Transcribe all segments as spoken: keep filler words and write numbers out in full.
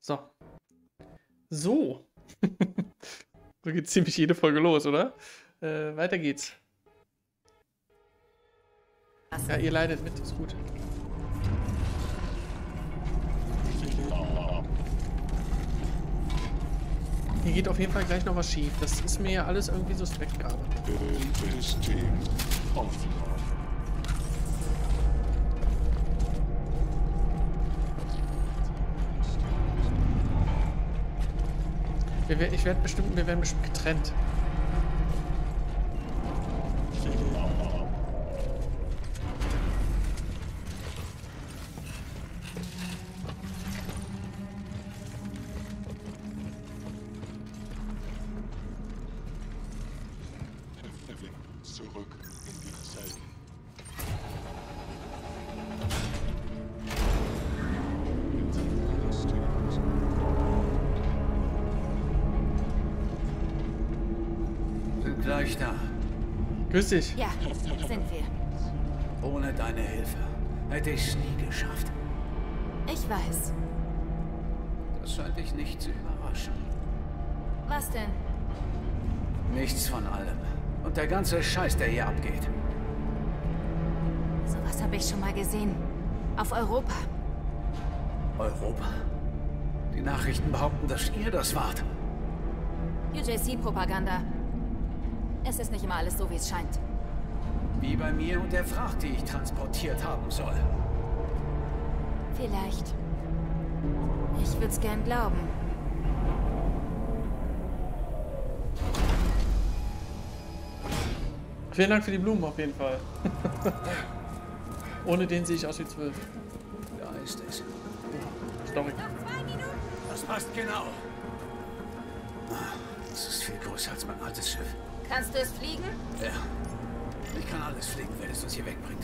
So. So. So geht ziemlich jede Folge los, oder? Äh, weiter geht's. Ja, ihr leidet mit, ist gut. Hier geht auf jeden Fall gleich noch was schief. Das ist mir ja alles irgendwie suspekt gerade. System offen. Wir, wer- ich werde bestimmt, wir werden bestimmt getrennt. Zurück in die Zeit. Sind gleich da. Grüß dich. Ja, sind wir. Ohne deine Hilfe hätte ich es nie geschafft. Ich weiß. Das scheint dich nicht zu überraschen. Was denn? Nichts von allem. Und der ganze Scheiß, der hier abgeht. Sowas habe ich schon mal gesehen. Auf Europa. Europa? Die Nachrichten behaupten, dass ihr das wart. U J C-Propaganda. Es ist nicht immer alles so, wie es scheint. Wie bei mir und der Fracht, die ich transportiert haben soll. Vielleicht. Ich würde es gern glauben. Vielen Dank für die Blumen auf jeden Fall. Ohne den sehe ich aus wie zwölf. Da ist es. Story. Das passt genau. Das ist viel größer als mein altes Schiff. Kannst du es fliegen? Ja. Ich kann alles fliegen, wenn es uns hier wegbringt.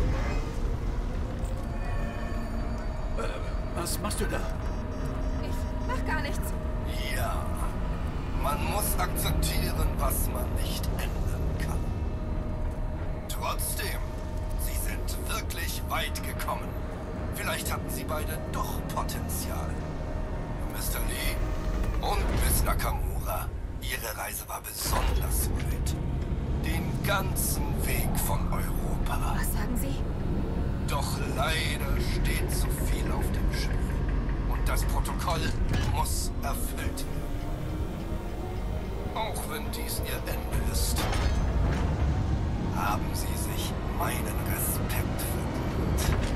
Äh, was machst du da? Ich mach gar nichts. Ja, man muss akzeptieren, was man nicht ändern kann. Trotzdem, sie sind wirklich weit gekommen. Vielleicht hatten sie beide doch Potenzial. Mister Lee und Miss Nakamura, ihre Reise war besonders weit. Den ganzen Weg von Europa. Was sagen Sie? Doch leider steht zu viel auf dem Spiel. Und das Protokoll muss erfüllt werden. Auch wenn dies ihr Ende ist, haben sie sich meinen Respekt verdient.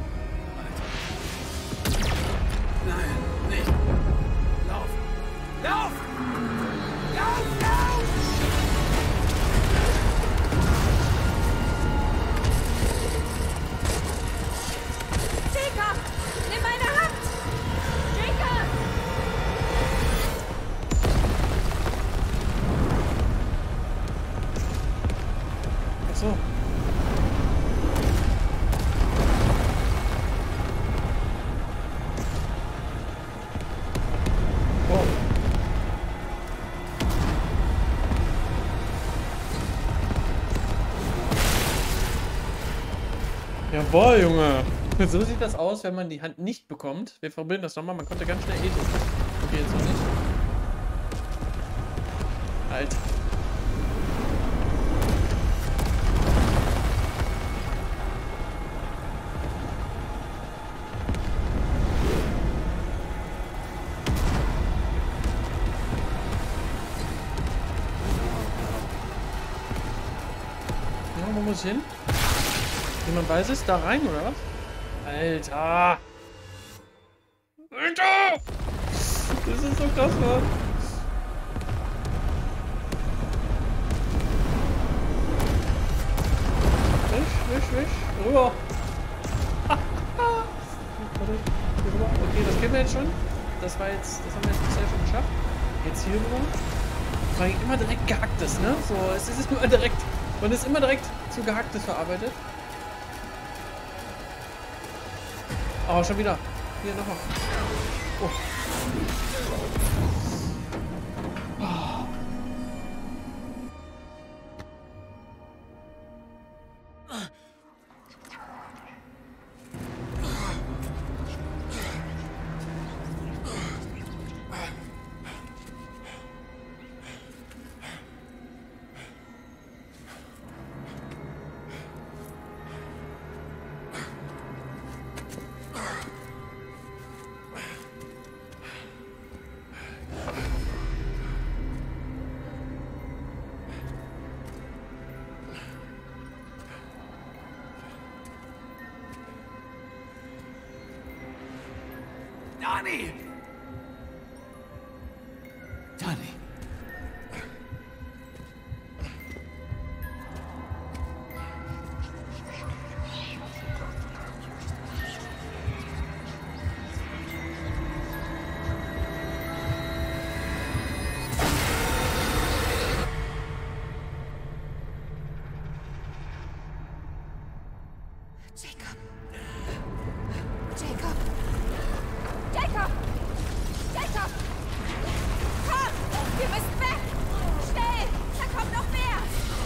Nein, nicht. Lauf! Lauf! Lauf, lauf! Jacob! Nimm meine Hand! Jacob! Ach so. Wow. Jawohl, Junge. So sieht das aus, wenn man die Hand nicht bekommt. Wir verbinden das nochmal. Man konnte ganz schnell edel. Okay, jetzt noch nicht. Alter. Ja, wo muss ich hin? Jemand weiß es? Da rein, oder was? Alter! Alter! Das ist so krass, Mann. Wisch, wisch, wisch. Rüber. Warte, hier rüber. Okay, das kennen wir jetzt schon. Das war jetzt, das haben wir jetzt bisher schon geschafft. Jetzt hier rüber. Vor allem immer direkt gehacktes, ne? So, es ist immer direkt. Man ist immer direkt zu gehacktes verarbeitet. Oh, schon wieder. Hier nochmal. Oh. Oh. Dani! Dani. Jacob. Jacob. Jacob. Jacob. Komm, wir müssen weg. Schnell, da kommt noch mehr.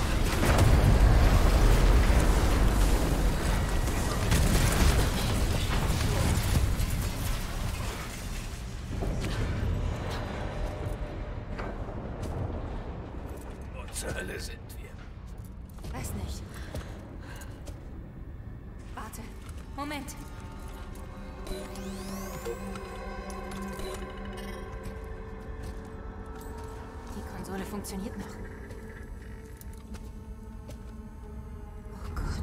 Wo zur Hölle sind wir? Weiß nicht. Warte. Moment. Die Konsole funktioniert noch. Oh Gott.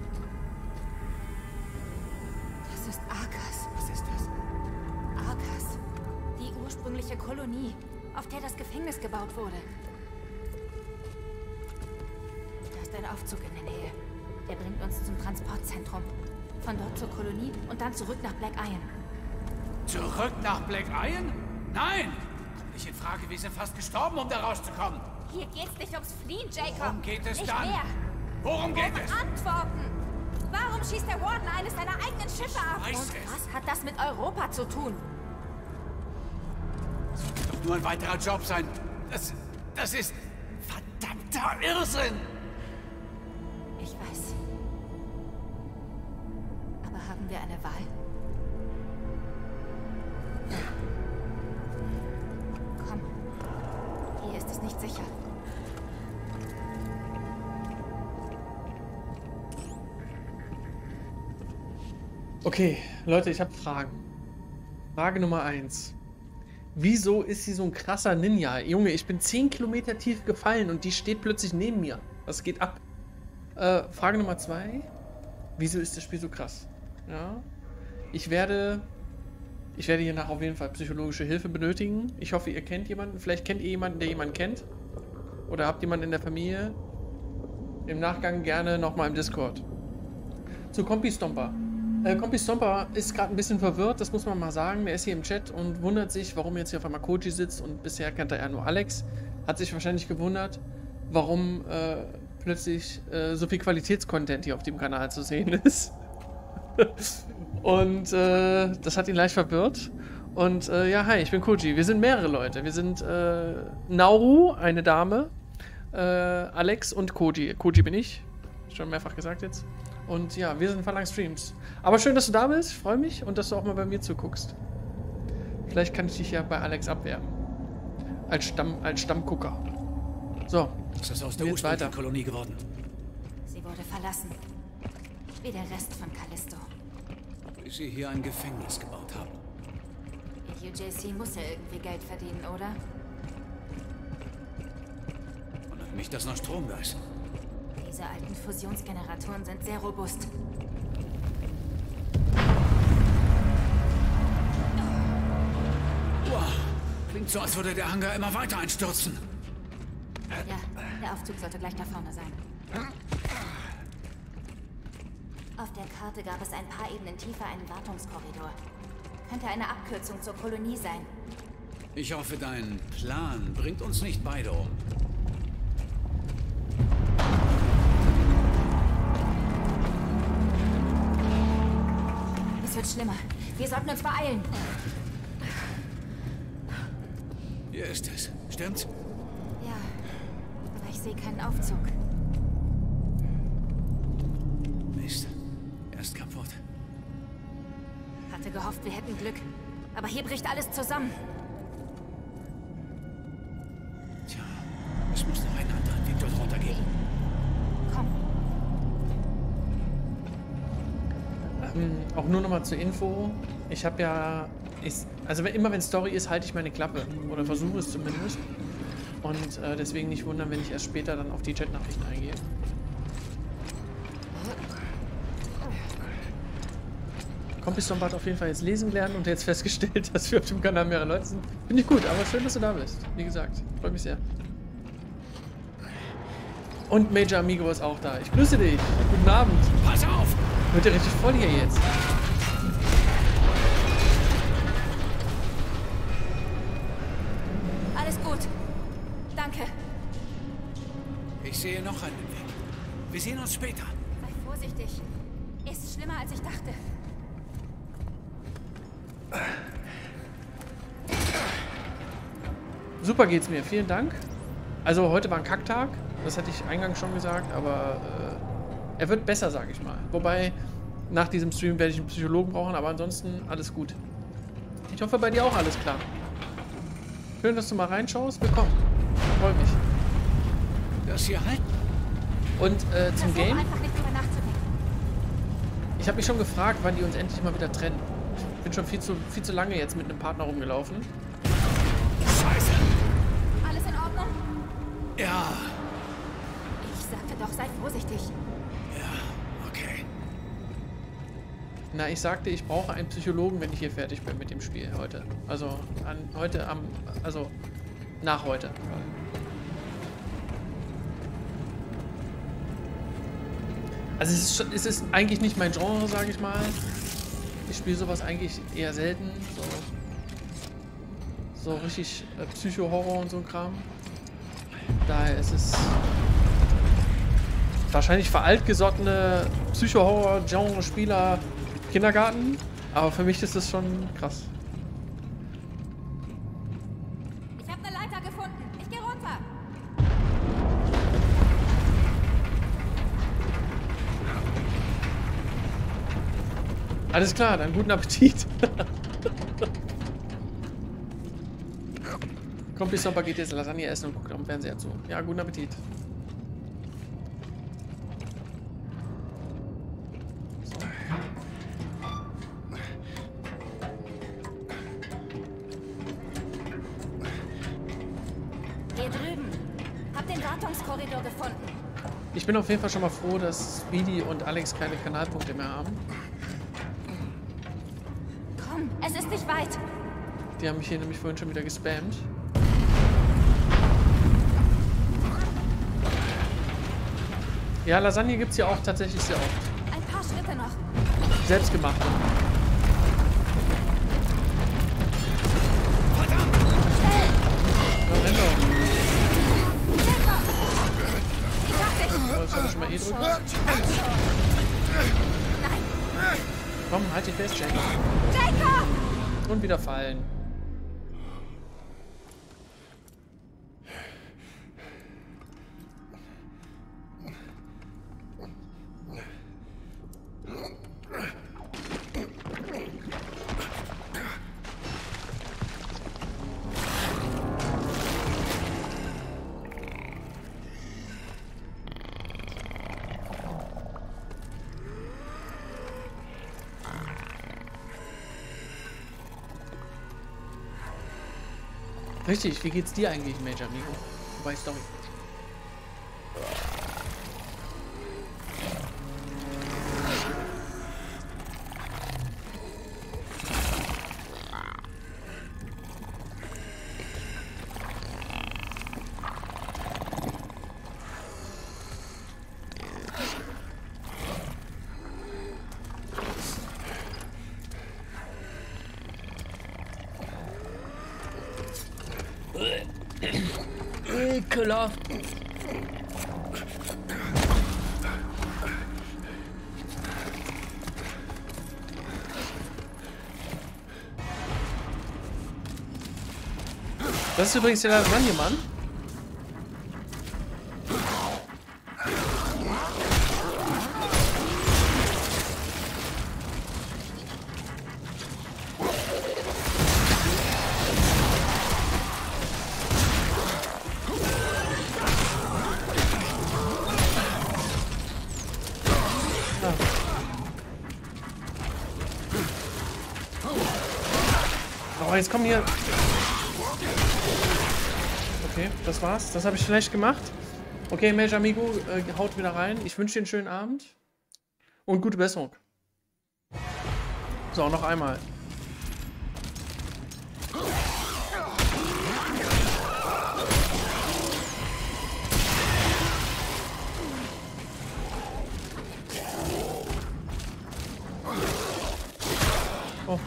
Das ist Arkas. Was ist das? Arkas. Die ursprüngliche Kolonie, auf der das Gefängnis gebaut wurde. Da ist ein Aufzug in der Nähe. Der bringt uns zum Transportzentrum. Von dort zur Kolonie und dann zurück nach Black Iron. Zurück nach Black Iron? Nein! Kommt nicht in Frage, wir sind fast gestorben, um da rauszukommen. Hier geht's nicht ums Fliehen, Jacob. Worum geht es nicht dann? Mehr. Worum geht um es? Antworten! Warum schießt der Warden eines seiner eigenen Schiffe ab? weiß Und es. was hat das mit Europa zu tun? Das wird doch nur ein weiterer Job sein. Das, das ist verdammter Irrsinn! Ich weiß. Aber haben wir eine Wahl? Komm. Hier ist es nicht sicher. Okay, Leute, ich habe Fragen. Frage Nummer eins. Wieso ist sie so ein krasser Ninja? Junge, ich bin zehn Kilometer tief gefallen und die steht plötzlich neben mir. Was geht ab? Äh, Frage Nummer zwei. Wieso ist das Spiel so krass? Ja. Ich werde... Ich werde hier nach auf jeden Fall psychologische Hilfe benötigen. Ich hoffe, ihr kennt jemanden. Vielleicht kennt ihr jemanden, der jemanden kennt. Oder habt jemanden in der Familie. Im Nachgang gerne nochmal im Discord. Zu Kompi Stomper. Äh, Kompi Stomper ist gerade ein bisschen verwirrt, das muss man mal sagen. Der ist hier im Chat und wundert sich, warum jetzt hier auf einmal Koji sitzt und bisher kannte er nur Alex. Hat sich wahrscheinlich gewundert, warum äh, plötzlich äh, so viel Qualitätscontent hier auf dem Kanal zu sehen ist. Und äh, das hat ihn leicht verwirrt. Und äh, ja, hi, ich bin Koji. Wir sind mehrere Leute. Wir sind äh, Nauru, eine Dame, äh, Alex und Koji. Koji bin ich. Schon mehrfach gesagt jetzt. Und ja, wir sind Verlang Streams. Aber schön, dass du da bist. Ich freue mich und dass du auch mal bei mir zuguckst. Vielleicht kann ich dich ja bei Alex abwerben. Als, Stamm, als Stammgucker. So. Was ist aus der Geht's weiter. ursprünglichen Kolonie geworden? Sie wurde verlassen. Wie der Rest von Callisto. Bis sie hier ein Gefängnis gebaut haben. U J C muss ja irgendwie Geld verdienen, oder? Wundert mich, dass noch Strom da ist. Diese alten Fusionsgeneratoren sind sehr robust. Wow. Klingt so, als würde der Hangar immer weiter einstürzen. Ja, der Aufzug sollte gleich da vorne sein. Auf der Karte gab es ein paar Ebenen tiefer einen Wartungskorridor. Könnte eine Abkürzung zur Kolonie sein. Ich hoffe, dein Plan bringt uns nicht beide um. Es wird schlimmer. Wir sollten uns beeilen. Hier ist es. Stimmt's? Ja, aber ich sehe keinen Aufzug. Mist. Er ist kaputt. Hatte gehofft, wir hätten Glück. Aber hier bricht alles zusammen. Tja, es muss noch einen anderen Weg dort runtergehen. Komm. Ähm, auch nur nochmal zur Info. Ich habe ja... Ich, also wenn, immer wenn Story ist, halte ich meine Klappe. Oder versuche es zumindest. Und äh, deswegen nicht wundern, wenn ich erst später dann auf die Chatnachrichten eingehe. Kompiston hat auf jeden Fall jetzt lesen gelernt und jetzt festgestellt, dass wir auf dem Kanal mehrere Leute sind. Finde ich gut, aber schön, dass du da bist. Wie gesagt, freut mich sehr. Und Major Amigo ist auch da. Ich grüße dich. Guten Abend. Pass auf! Wird ja richtig voll hier jetzt. Alles gut. Danke. Ich sehe noch einen Weg. Wir sehen uns später. Sei vorsichtig. Ist schlimmer, als ich dachte. Super geht's mir. Vielen Dank. Also heute war ein Kacktag. Das hatte ich eingangs schon gesagt, aber äh, er wird besser, sage ich mal. Wobei, nach diesem Stream werde ich einen Psychologen brauchen, aber ansonsten alles gut. Ich hoffe, bei dir auch alles klar. Schön, dass du mal reinschaust. Willkommen. Freut mich. Das hier halten. Und äh, zum Versuch Game. einfach nicht drüber nachzudenken. Ich habe mich schon gefragt, wann die uns endlich mal wieder trennen. Ich bin schon viel zu, viel zu lange jetzt mit einem Partner rumgelaufen. Scheiße! Alles in Ordnung? Ja. Ich sagte doch, sei vorsichtig. Ja, okay. Na, ich sagte, ich brauche einen Psychologen, wenn ich hier fertig bin mit dem Spiel heute. Also, an, heute am, also, nach heute. Also, es ist, schon, es ist eigentlich nicht mein Genre, sage ich mal. Ich spiele sowas eigentlich eher selten. So, so richtig äh, Psycho-Horror und so ein Kram. Daher ist es wahrscheinlich für altgesottene Psycho-Horror-Genre-Spieler Kindergarten, aber für mich ist das schon krass. Ich habe eine Leiter gefunden. Ich gehe runter. Alles klar, dann guten Appetit. Kommt bis Sommer geht jetzt Lasagne essen und guckt am Fernseher zu. Ja, guten Appetit. Hier drüben. Hab den Wartungskorridor gefunden. Ich bin auf jeden Fall schon mal froh, dass Speedy und Alex keine Kanalpunkte mehr haben. Komm, es ist nicht weit. Die haben mich hier nämlich vorhin schon wieder gespammt. Ja, Lasagne gibt es hier auch tatsächlich sehr oft. Ein paar Schritte noch. Selbstgemachte. Ja, renn doch. Ich hab dich. Oh, jetzt soll ich schon mal E drücken. Nein. Komm, halt dich fest, Jack. Jacob! Und wieder fallen. Richtig, wie geht's dir eigentlich, Major Amigo? Wobei, Story. Ekelhaft. Das ist übrigens der Lasagne-Mann. Oh, jetzt kommen hier... Okay, das war's. Das habe ich vielleicht gemacht. Okay, Major Amigo, äh, haut wieder rein. Ich wünsche dir einen schönen Abend. Und gute Besserung. So, noch einmal. Oh.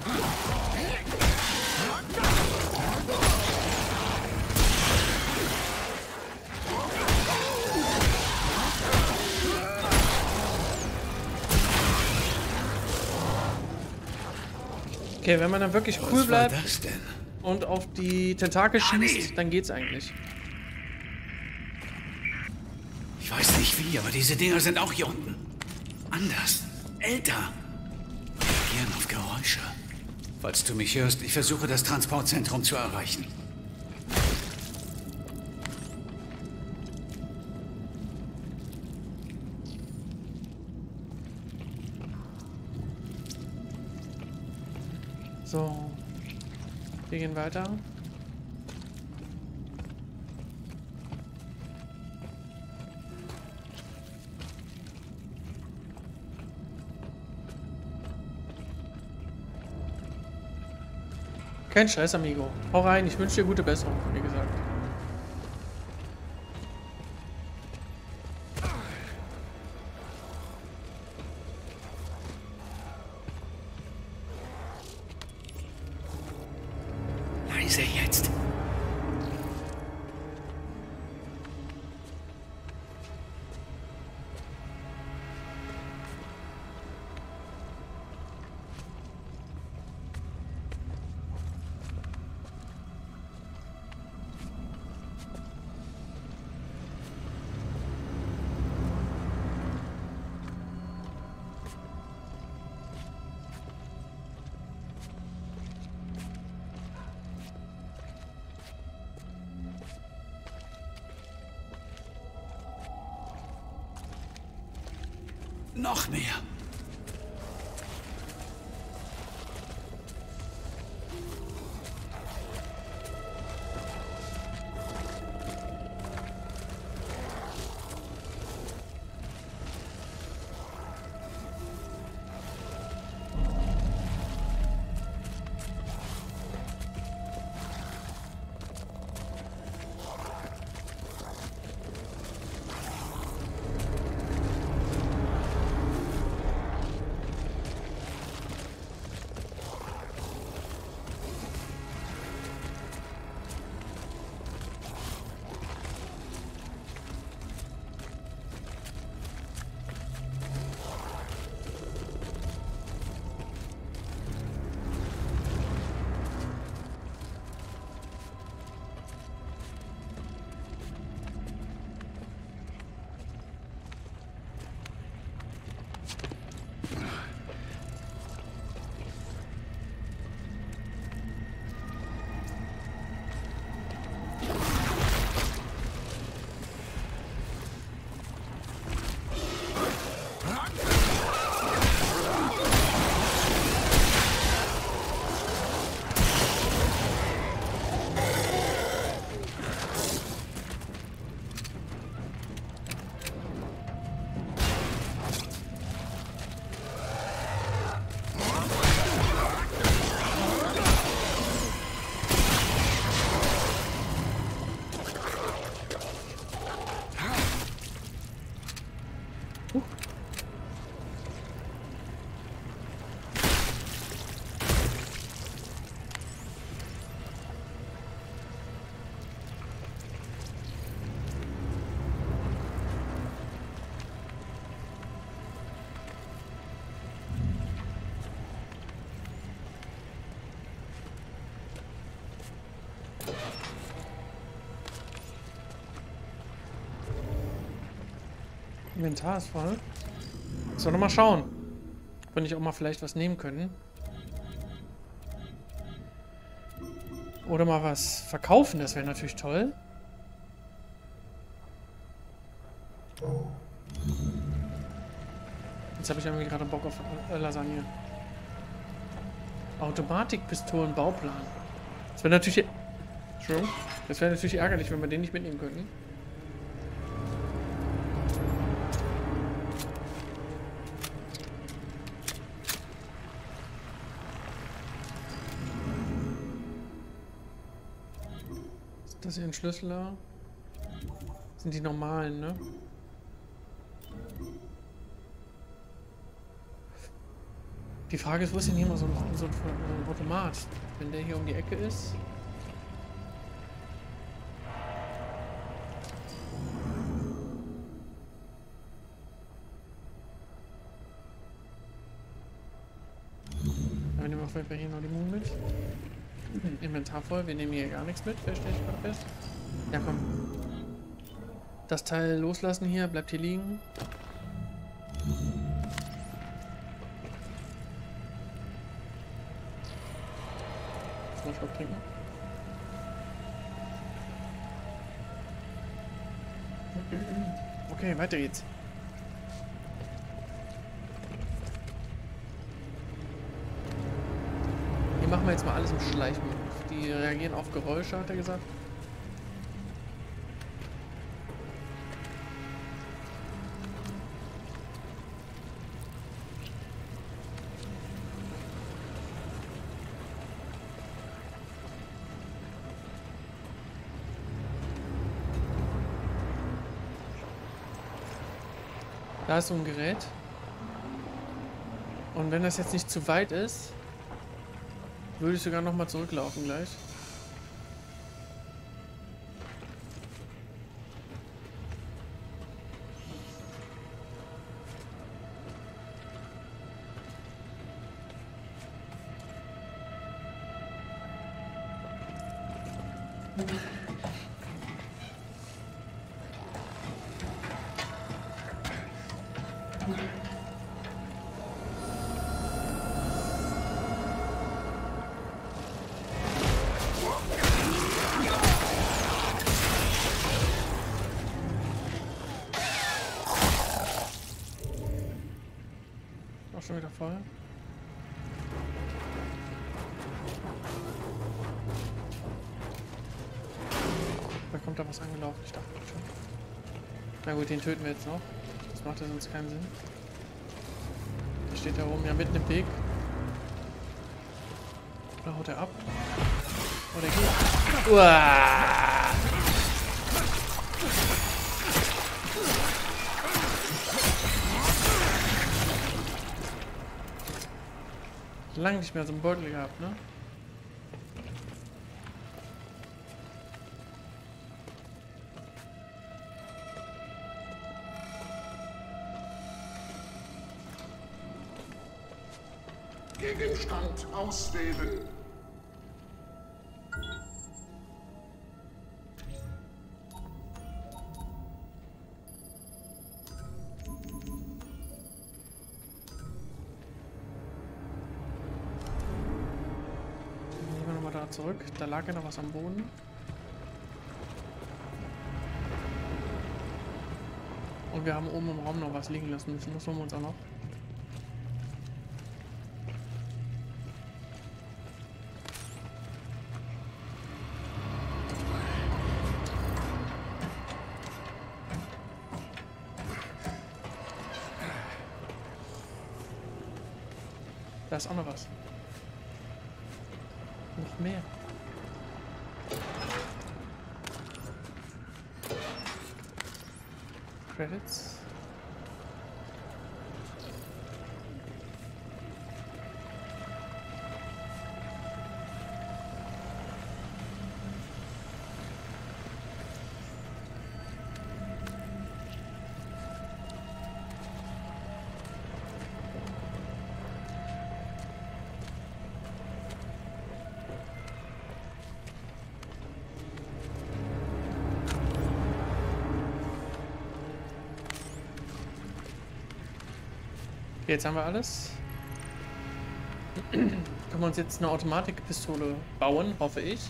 Okay, wenn man dann wirklich cool bleibt und auf die Tentakel schießt, dann geht's eigentlich. Ich weiß nicht wie, aber diese Dinger sind auch hier unten. Anders. Älter. Reagieren auf Geräusche. Falls du mich hörst, ich versuche das Transportzentrum zu erreichen. So. Wir gehen weiter. Kein Scheiß, Amigo. Hau rein, ich wünsche dir gute Besserung, wie gesagt. Leise jetzt. Noch mehr. Inventar ist voll. So, nochmal schauen. Wenn ich auch mal vielleicht was nehmen können. Oder mal was verkaufen, das wäre natürlich toll. Jetzt habe ich irgendwie gerade Bock auf äh, Lasagne. Automatikpistolen Bauplan. Das wäre natürlich... Entschuldigung. Das wäre natürlich ärgerlich, wenn wir den nicht mitnehmen könnten. Das hier ein Schlüssel da. Sind die normalen, ne? Die Frage ist, wo ist denn hier mal so ein, so ein, so ein Automat? Wenn der hier um die Ecke ist. Wir nehmen auf jeden Fall hier noch die Moon mit. Inventar voll, wir nehmen hier gar nichts mit, stelle ich gerade fest. Ja, komm. Das Teil loslassen hier, bleibt hier liegen. Noch einen Schluck trinken. Okay, weiter geht's. Hier machen wir jetzt mal alles im Schleichmodus. Die reagieren auf Geräusche, hat er gesagt. Da ist so ein Gerät. Und wenn das jetzt nicht zu weit ist, würde ich sogar noch mal zurücklaufen gleich. Auch schon wieder voll. Da kommt da was angelaufen, ich dachte schon. Na gut, den töten wir jetzt noch. Das macht ja sonst keinen Sinn. Der steht da oben ja mitten im Weg. Oder haut er ab? Oder geht. Uah! Lange nicht mehr so einen Beutel gehabt, ne? Gegenstand auswählen. Gehen wir nochmal da zurück. Da lag ja noch was am Boden. Und wir haben oben im Raum noch was liegen lassen müssen. Das holen wir uns auch noch. Da ist auch noch was. Noch mehr. Credits. Jetzt haben wir alles. Können wir uns jetzt eine Automatikpistole bauen, hoffe ich.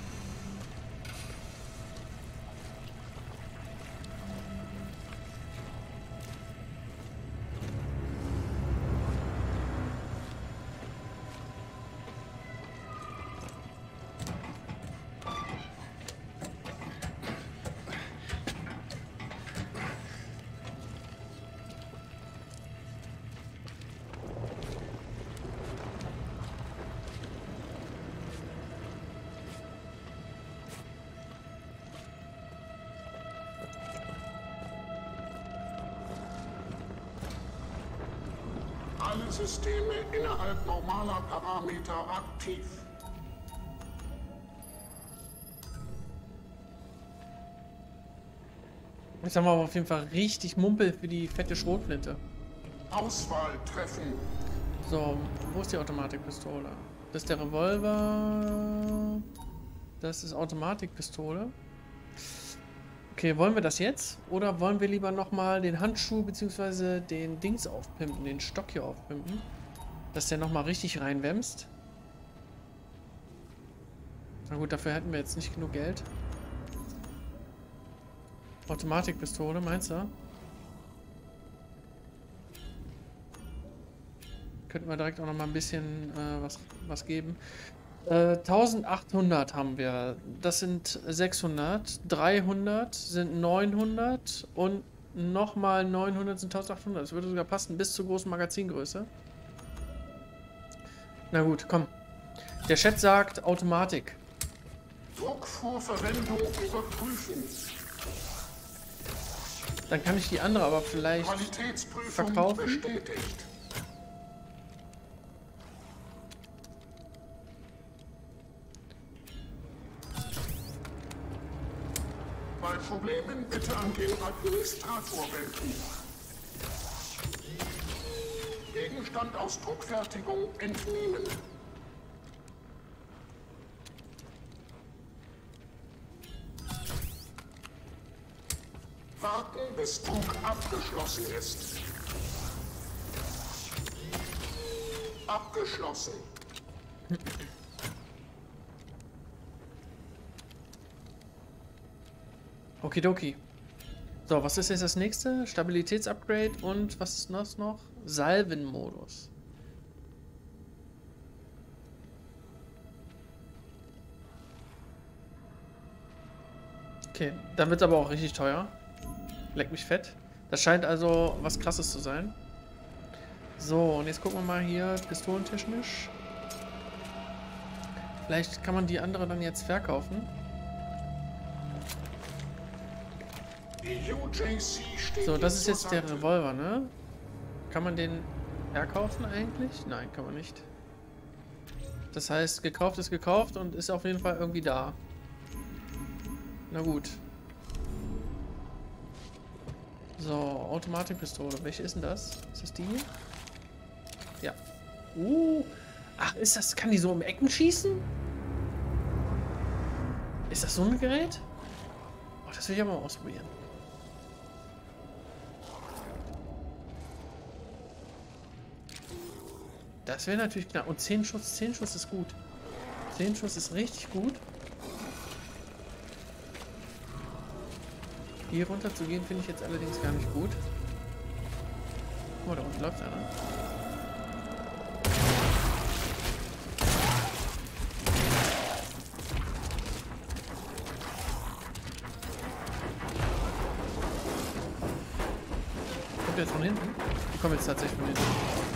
Alle Systeme innerhalb normaler Parameter aktiv. Jetzt haben wir aber auf jeden Fall richtig Mumpel für die fette Schrotflinte. Auswahl treffen. So, wo ist die Automatikpistole? Das ist der Revolver. Das ist Automatikpistole. Okay, wollen wir das jetzt? Oder wollen wir lieber nochmal den Handschuh bzw. den Dings aufpimpen, den Stock hier aufpimpen? Dass der nochmal richtig reinwämst. Na gut, dafür hätten wir jetzt nicht genug Geld. Automatikpistole, meinst du? Könnten wir direkt auch noch mal ein bisschen äh, was, was geben. Äh, eintausendachthundert haben wir. Das sind sechshundert. dreihundert sind neunhundert. Und nochmal neunhundert sind eintausendachthundert. Das würde sogar passen bis zur großen Magazingröße. Na gut, komm. Der Chat sagt Automatik. Druck vor Verwendung überprüfen. Dann kann ich die andere aber vielleicht Qualitätsprüfung verkaufen. bestätigt. Bei Problemen bitte an den Administrator wenden. Gegenstand aus Druckfertigung entnehmen. Warten, bis Druck abgeschlossen ist. Abgeschlossen. Okidoki. So, was ist jetzt das nächste? Stabilitätsupgrade und was ist das noch? Salvenmodus. Okay, dann wird es aber auch richtig teuer. Leck mich fett. Das scheint also was Krasses zu sein. So, und jetzt gucken wir mal hier pistolentechnisch. Vielleicht kann man die andere dann jetzt verkaufen. Die U J C steht So, das ist zur jetzt der Seite. Revolver, ne? Kann man den verkaufen eigentlich? Nein, kann man nicht. Das heißt, gekauft ist gekauft und ist auf jeden Fall irgendwie da. Na gut. So, Automatikpistole. Welche ist denn das? Ist das die hier? Ja. Uh. Ach, ist das... Kann die so um Ecken schießen? Ist das so ein Gerät? Oh, das will ich aber mal ausprobieren. Das wäre natürlich knapp. Und zehn Schuss, zehn Schuss ist gut. zehn Schuss ist richtig gut. Hier runter zu gehen, finde ich jetzt allerdings gar nicht gut. Oh, da unten läuft einer. Kommt der jetzt von hinten? Die kommen jetzt tatsächlich von hinten.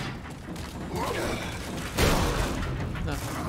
Na.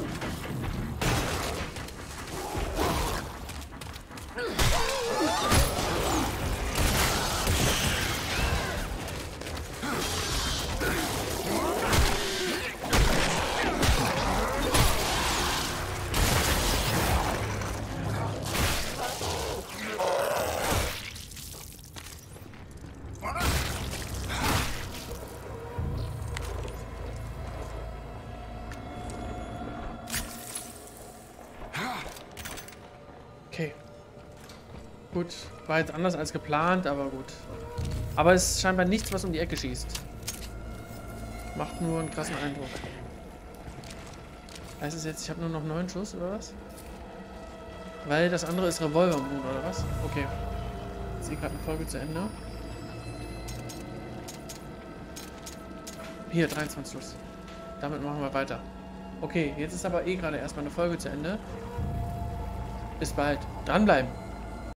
Okay. Gut. War jetzt anders als geplant, aber gut. Aber es ist scheinbar nichts, was um die Ecke schießt. Macht nur einen krassen Eindruck. Heißt es jetzt, ich habe nur noch neun Schuss, oder was? Weil das andere ist Revolver-Mode, oder was? Okay. Ich sehe gerade eine Folge zu Ende. Hier, dreiundzwanzig Schuss. Damit machen wir weiter. Okay, jetzt ist aber eh gerade erstmal eine Folge zu Ende. Bis bald. Dranbleiben.